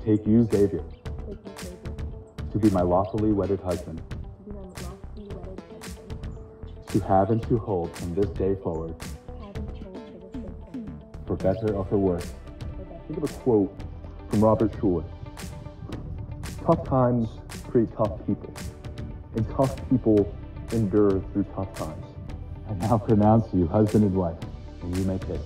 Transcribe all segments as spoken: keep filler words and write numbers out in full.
take you, Xavier, take you, Xavier, to be my lawfully wedded husband, to be my lawfully wedded husband, to have and to hold from this day forward, have and hold for this day forward, for better or for worse. for better. Think of a quote from Robert Schuller. Tough times create tough people, and tough people endure through tough times. I now pronounce you husband and wife, and you may kiss.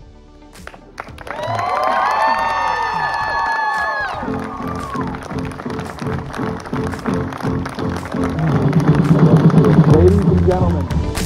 Ladies and gentlemen,